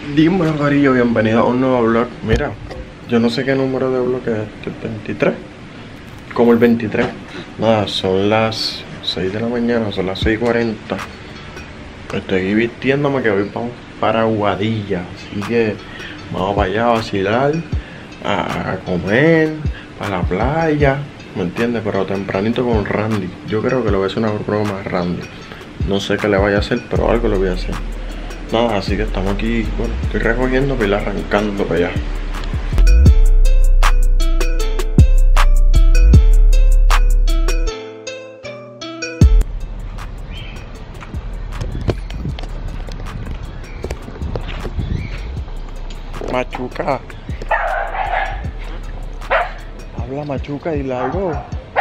Dime, Corillo, bienvenido a un nuevo vlog. Mira, yo no sé qué número de vlog es este, el 23. Como el 23. Nada, son las 6 de la mañana, son las 6:40. Estoy vistiéndome que voy para Aguadilla. Así que vamos para allá a vacilar, a comer, para la playa. ¿Me entiendes? Pero tempranito con Randy. Yo creo que le voy a hacer una broma a Randy. No sé qué le vaya a hacer, pero algo le voy a hacer. Nada, así que estamos aquí, bueno, estoy recogiendo para ir arrancando para allá. Machuca. Habla, Machuca, y algo.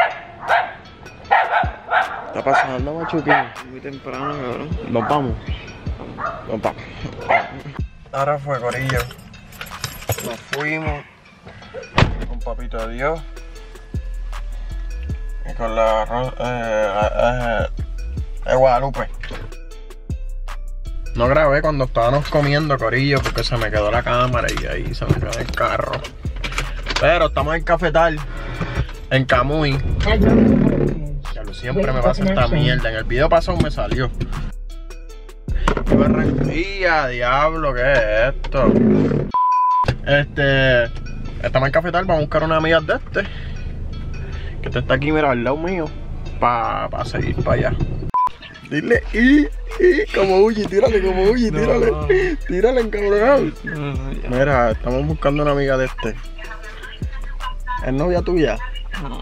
¿Qué está pasando, Machuquín? Muy temprano, cabrón. Nos vamos. Nos vamos. Ahora fue, Corillo. Nos fuimos con Papito Dios y con la Guadalupe. No grabé cuando estábamos comiendo, Corillo, porque se me quedó la cámara y ahí se me quedó el carro. Pero estamos en Cafetal, en Camuy. Siempre me pasa esta mierda. En el video pasado me salió. Y Barranquilla, diablo, ¿qué es esto? Estamos en Cafetal, vamos a buscar una amiga de que está aquí, mira, al lado mío, para seguir para allá. Dile, como huye, tírale, como huye, tírale. Tírale, encabronado. Mira, estamos buscando una amiga de ¿Es novia tuya? No.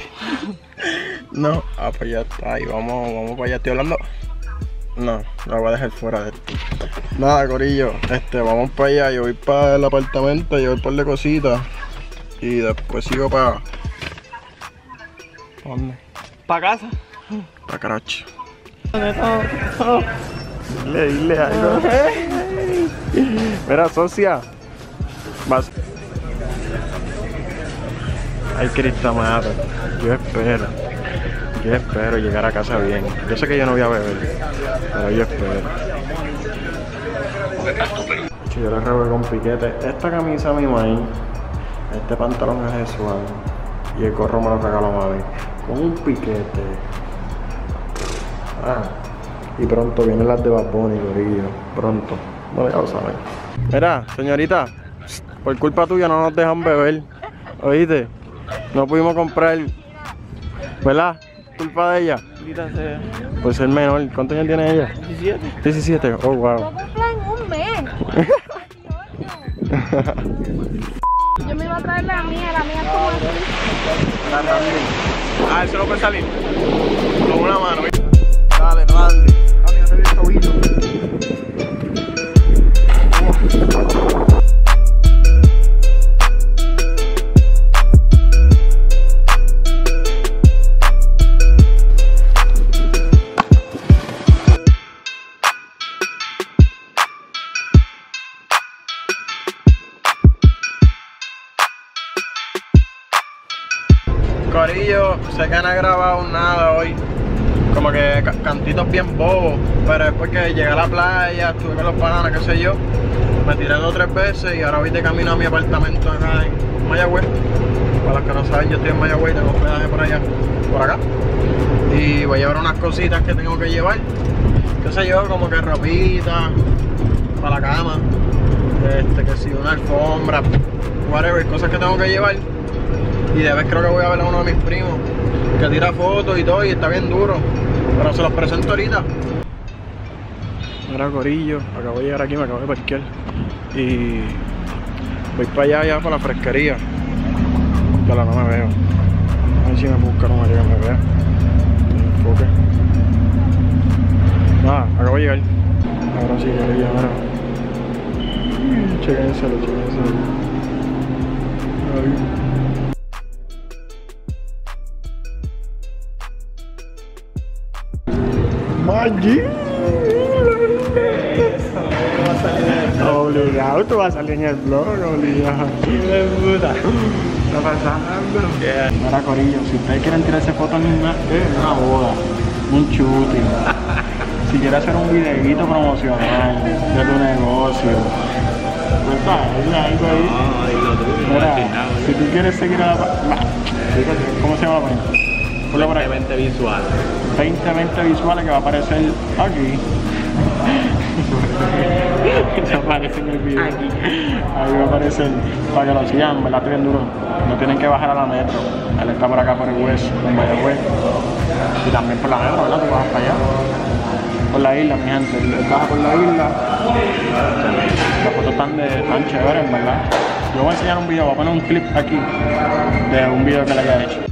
No, pues ya está, ahí vamos para allá, estoy hablando. No, la voy a dejar fuera de esto. Nada, Corillo, vamos para allá, yo voy para el apartamento, llevo un par de cositas y después sigo para... ¿Dónde? ¿Para casa? Para Caracho. Oh. Dile algo. Mira, socia. Vas. Ay, Cristo madre. Yo espero llegar a casa bien. Yo sé que yo no voy a beber, pero yo espero. Yo le robé con piquete esta camisa a mi maíz, este pantalón es de Swan y el gorro me lo regaló mami. Con un piquete. Y pronto vienen las de Bad Bunny, Corillo. Pronto. Bueno, ya lo saben. Mira, señorita, por culpa tuya no nos dejan beber. ¿Oíste? No pudimos comprar, ¿verdad? Culpa de ella. Pues ser menor. ¿Cuántos años tiene ella? 17. 17. Oh, wow. Yo compré en un mes. Yo me iba a traer la mía es como así. Eso no puede salir. Con una mano. Dale, Randy. Randy, no te des tobillo. Corillo, sé que no he grabado nada hoy, como que cantitos bien bobos, pero es porque llegué a la playa, estuve con los panas, qué sé yo, me tiré 2 o 3 veces y ahora voy de camino a mi apartamento acá en Mayagüez. Para los que no saben, yo estoy en Mayagüez, tengo hospedaje por allá, por acá, y voy a llevar unas cositas que tengo que llevar, qué sé yo, como que ropita para la cama, que si una alfombra, whatever, cosas que tengo que llevar. Y de vez creo que voy a ver a uno de mis primos que tira fotos y todo y está bien duro. Pero se los presento ahorita. Mira, Corillo, acabo de llegar aquí, me acabo de parquear. Y voy para allá para la fresquería. Ya no me veo. A ver si me busca una que me vea. Enfoque. Nada, acabo de llegar. Ahora sí, Corillo, ahora. Chéquenselo. Ay. Maggi. Obligado, tú vas a salir en el blog, obligado. ¡Qué puta! Está pasando. Mira, Corillo, si ustedes quieren tirarse fotos en una boda, un shooting, si quieres hacer un videíto promocional de tu negocio, Cuenta, algo ahí. No, dilo tú, Mira, al final. si tú quieres seguir a la ¿cómo se llama la página? Ponle por ahí. 20 visual. 20 visuales que va a aparecer aquí. Eso aparece en el video. Ahí va a aparecer para que lo sigan, ¿verdad? Estoy bien duro. No tienen que bajar a la metro. Él está por acá por el West, en Mayagüez. Y también por la metro, ¿verdad? Tú vas para allá. Por la isla, mi gente. Él baja por la isla. Las fotos están chéveres, ¿verdad? Yo voy a enseñar un video, voy a poner un clip aquí de un video que le haya hecho.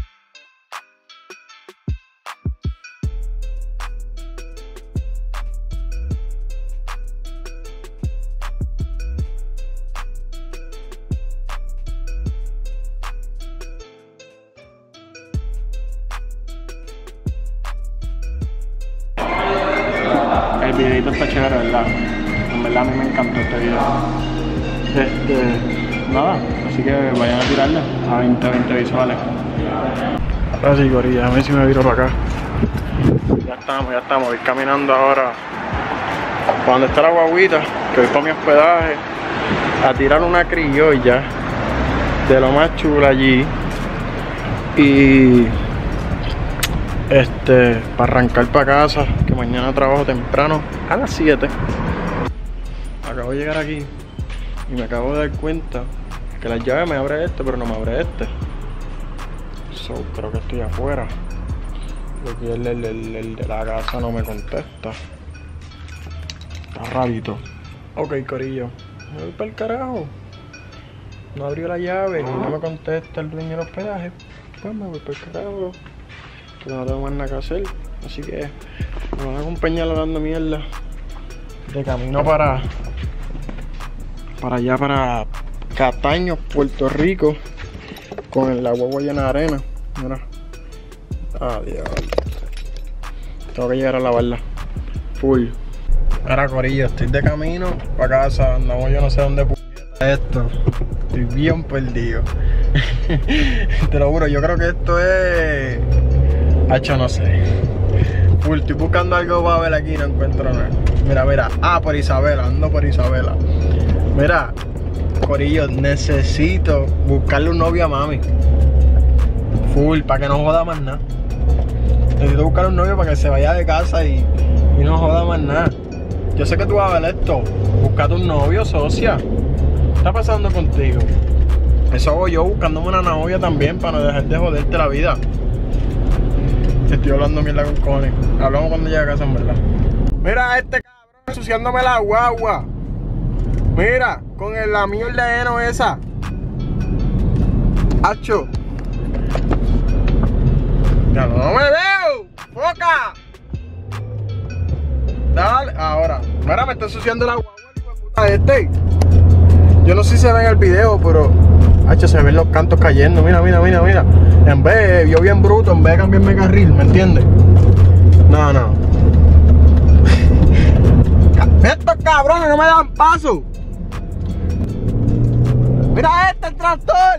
El videito está chévere, ¿verdad? En verdad a mí me encantó este video. Nada, así que vayan a tirarle a 20 visuales. Ahora sí, gorilla, a ver si me viro para acá. Ya estamos, voy caminando ahora para donde está la guaguita, que voy para mi hospedaje, a tirar una criolla de lo más chula allí. Y para arrancar para casa, que mañana trabajo temprano a las 7. Acabo de llegar aquí y me acabo de dar cuenta que la llave me abre pero no me abre So, creo que estoy afuera, porque el de la casa no me contesta. Está rarito. Ok, corillo, me voy para el carajo. No abrió la llave y no me contesta el dueño del hospedaje. Pues me voy para el carajo, que no tengo más nada que hacer. Así que me van a acompañar hablando mierda de camino para allá, para Cataño, Puerto Rico, con la guagua llena de arena. Mira, adiós. Tengo que llegar a lavarla full. Ahora, corillo, estoy de camino para casa. Andamos, yo no sé dónde esto. Estoy bien perdido. Te lo juro, yo creo que esto es... Hacho, no sé. Full, estoy buscando algo para ver aquí y no encuentro nada. Mira. Ah, por Isabela, ando por Isabela. Mira, corillo, necesito buscarle un novio a mami. Full, para que no joda más nada. Necesito buscarle un novio para que se vaya de casa y no joda más nada. Yo sé que tú vas a ver esto. Búscate un novio, socia. ¿Qué está pasando contigo? Eso hago yo, buscándome una novia también, para no dejar de joderte la vida. Estoy hablando mierda con cojones. Hablamos cuando llegue a casa, en verdad. Mira a este cabrón ensuciándome la guagua. Mira, con la mierda de heno esa. Hacho. Ya no me veo. ¡Foca! Dale, ahora. Mira, me está ensuciando la guagua, hijo de puta Yo no sé si se ve en el video, pero hacho, se ven los cantos cayendo. Mira. En vez, yo bien bruto, en vez de cambiarme carril, ¿me entiendes? No. Estos cabrones no me dan paso. Mira el tractor.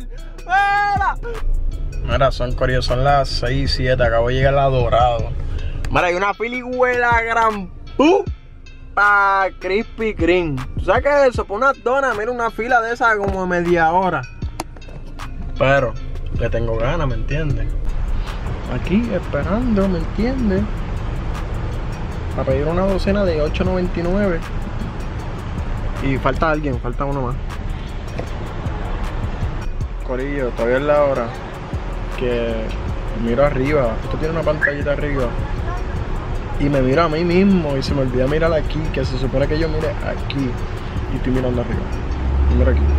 Mira, son las 6, 7. Acabo de llegar a Dorado. Mira, hay una filihuela gran pa Krispy Kreme. ¿Tú sabes qué es eso? Por unas donas, mira, una fila de esas como de media hora. Pero le tengo ganas, ¿me entiendes? Aquí esperando, ¿me entiendes? A pedir una docena de $8.99. Y falta alguien, falta uno más. Corillo, todavía es la hora que miro arriba. Esto tiene una pantallita arriba. Y me miro a mí mismo y se me olvida mirar aquí, que se supone que yo mire aquí. Y estoy mirando arriba. Y miro aquí.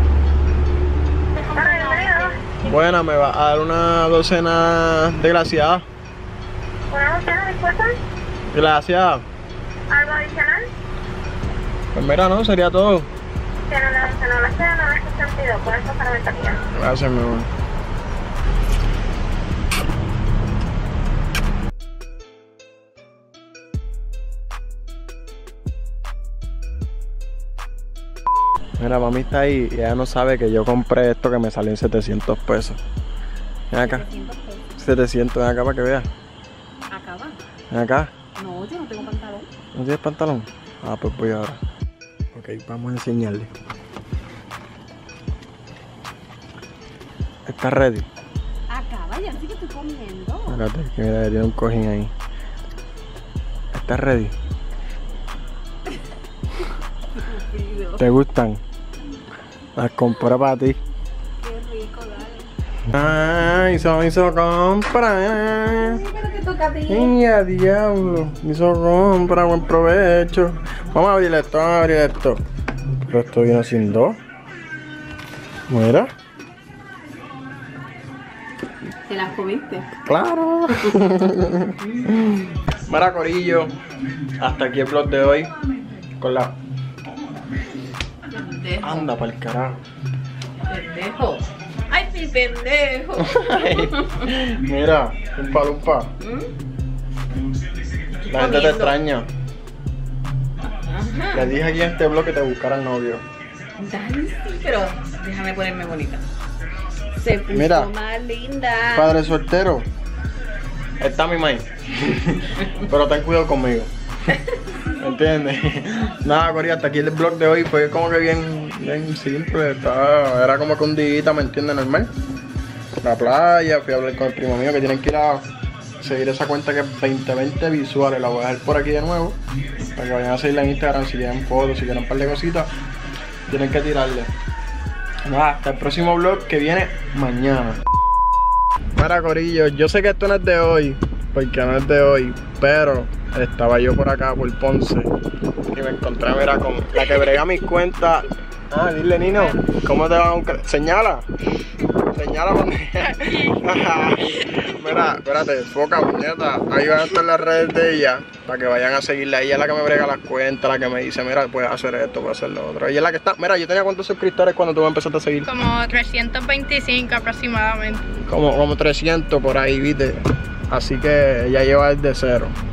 Buena, me va a dar una docena de glaseada. ¿Una docena, disculpa? Glaseada. ¿Algo adicional? Pues mira, no, sería todo. Tiene una docena glaseada en este sentido, por eso para ventanilla. Gracias, mi amor. Mira, mami está ahí y ella no sabe que yo compré esto que me salió en 700 pesos. Ven acá. 700, ven acá para que veas. ¿Acá va? Ven acá. No, yo no tengo pantalón. ¿No tienes pantalón? Ah, pues voy ahora. Ok, vamos a enseñarle. ¿Estás ready? Acaba, ya sí que estoy comiendo. Espérate, que mira, tiene un cojín ahí. ¿Estás ready? ¿Te gustan? Las compré para ti. Qué rico, dale. Ay, hizo compra. Sí, pero te toca a ti. ¡Ay, a diablo! Hizo compra, buen provecho. Vamos a abrir esto, Pero esto viene sin dos. Mira. ¿Te las comiste? ¡Claro! Mira, corillo. Hasta aquí el vlog de hoy. Con la... Pendejo. Anda pa'l carajo. Pendejo. Ay, mi pendejo. Mira, lumpa. La gente te extraña. Ajá. Le dije aquí en este blog que te buscaran novio. Dale, sí, pero déjame ponerme bonita. Se puso Mira. más linda. Padre soltero. Está mi maíz. Pero ten cuidado conmigo. ¿Me entiendes? Nada, Corea, hasta aquí el vlog de hoy fue como que bien simple. Era como que un día, ¿me entiendes? Normal. La playa, fui a hablar con el primo mío que tienen que ir a seguir esa cuenta que es 2020 visuales. La voy a dejar por aquí de nuevo. Para que vayan a seguirla en Instagram si quieren fotos, si quieren un par de cositas. Tienen que tirarle. Nada, hasta el próximo vlog que viene mañana. Mira, corillo, yo sé que esto no es de hoy, porque no es de hoy, pero estaba yo por acá, por Ponce, y me encontré, mira, con la que brega mis cuentas. Ah, dile, Nino, ¿cómo te va a buscar? Señala donde. Mira, espérate, foca, puñeta. Ahí van a estar las redes de ella, para que vayan a seguirla. Ella es la que me brega las cuentas, la que me dice, mira, puedes hacer esto, puedes hacer lo otro. Ella es la que está, mira, yo tenía cuántos suscriptores cuando tú me empezaste a seguir. Como 325 aproximadamente. Como 300 por ahí, viste. Así que ella lleva desde cero.